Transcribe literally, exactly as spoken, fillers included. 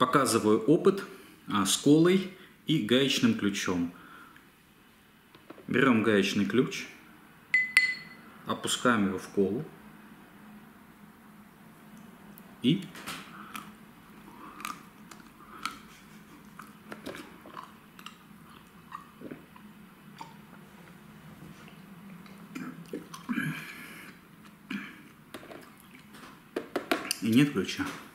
Показываю опыт с колой и гаечным ключом. Берем гаечный ключ, опускаем его в колу и и нет ключа.